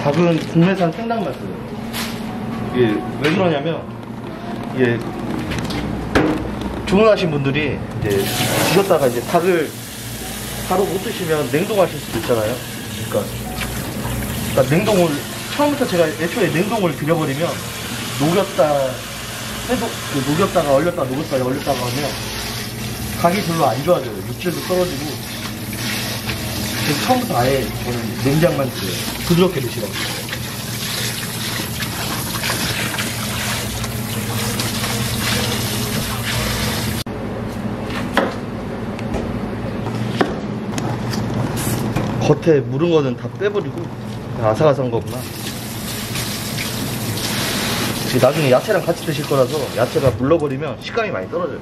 닭은 국내산 생닭만 써요. 이게 왜 그러냐면, 이게 주문하신 분들이 이제 드셨다가 이제 닭을 바로 못 드시면 냉동하실 수도 있잖아요. 그러니까 냉동을 처음부터 제가 애초에 냉동을 드려버리면 녹였다가 얼렸다가 녹였다가 얼렸다가 하면 닭이 별로 안 좋아져요. 육질도 떨어지고. 그래서 처음부터 아예 저는 냉장만 드려요. 부드럽게 드시라고. 겉에 무른 거는 다 빼버리고 아삭아삭한 거구나. 나중에 야채랑 같이 드실 거라서 야채가 물러버리면 식감이 많이 떨어져요.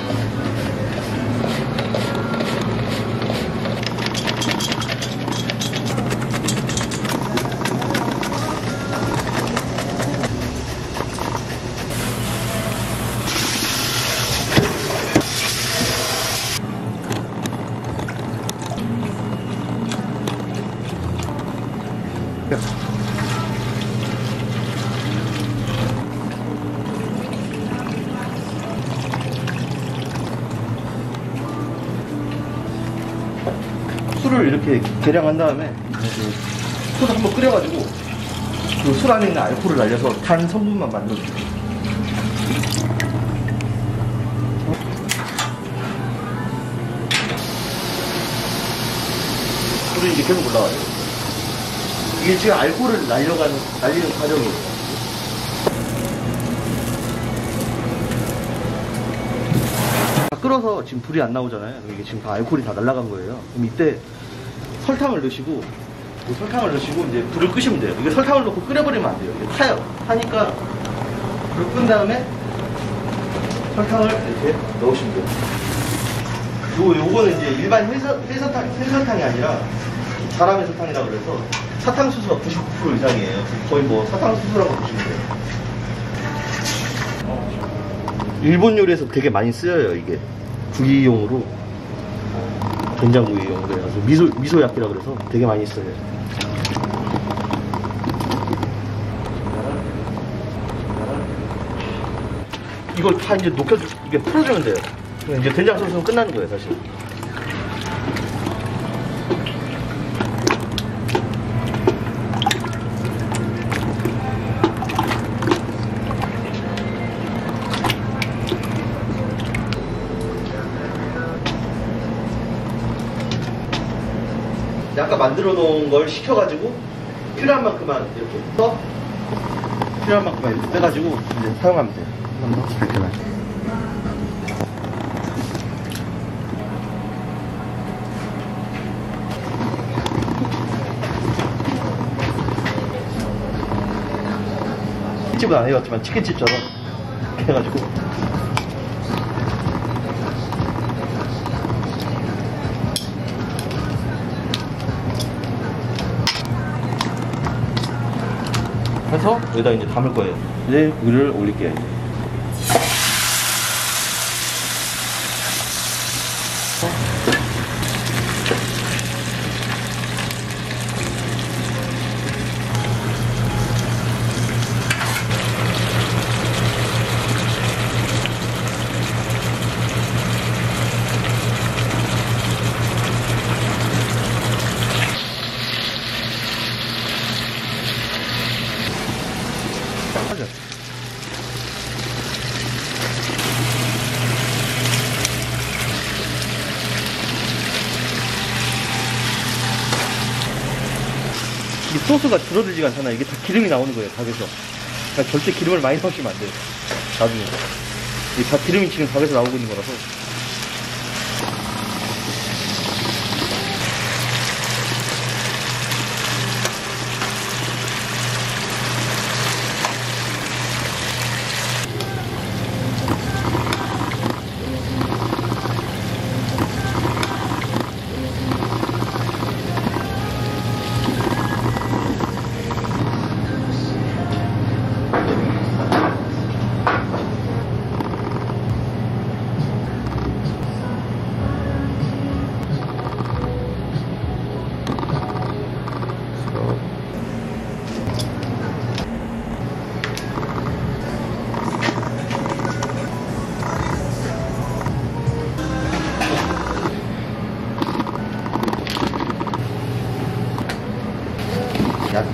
술을 이렇게 계량한 다음에 술을 한번 끓여가지고 그 술 안에 있는 알코올을 날려서 단 성분만 만들어줘요. 술이 이제 계속 올라가요. 이게 지금 알코올을 날리는 과정이에요. 끓어서 지금 불이 안 나오잖아요. 이게 지금 다 알코올이 다 날아간 거예요. 그럼 이때 설탕을 넣으시고 이제 불을 끄시면 돼요. 이게 설탕을 넣고 끓여버리면 안 돼요. 이게 타요. 타니까 불을 끈 다음에 설탕을 이렇게 넣으시면 돼요. 요거는 이제 일반 해설탕이 아니라 자람의 설탕이라고 그래서 사탕수수가 99% 이상이에요. 거의 뭐 사탕수수라고 보시면 돼요. 일본 요리에서 되게 많이 쓰여요. 이게 구이용으로, 된장구이용으로 해가지고 미소야끼라 그래서 되게 많이 써요. 이걸 다 이제 이게 풀어주면 돼요. 이제 된장 소스는 끝나는 거예요, 사실. 아까 만들어 놓은 걸 식혀가지고 필요한 만큼만 이렇게 떠 필요한 만큼만 이렇게 빼가지고 이제 사용하면 돼요. 한번 더 간단하게. 치킨집은 안 해봤지만 치킨집처럼 이렇게 해가지고. 해서 여기다 이제 담을 거예요. 이제 위를 올릴게요. 이 소스가 줄어들지가 않잖아요. 이게 다 기름이 나오는 거예요, 닭에서. 그러니까 절대 기름을 많이 넣으시면 안 돼요. 나중에. 이게 다 기름이 지금 닭에서 나오고 있는 거라서.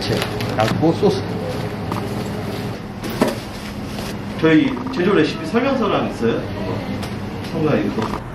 야채, 양고 소스. 저희 제조 레시피 설명서랑 있어요. 한번 참고해 이거.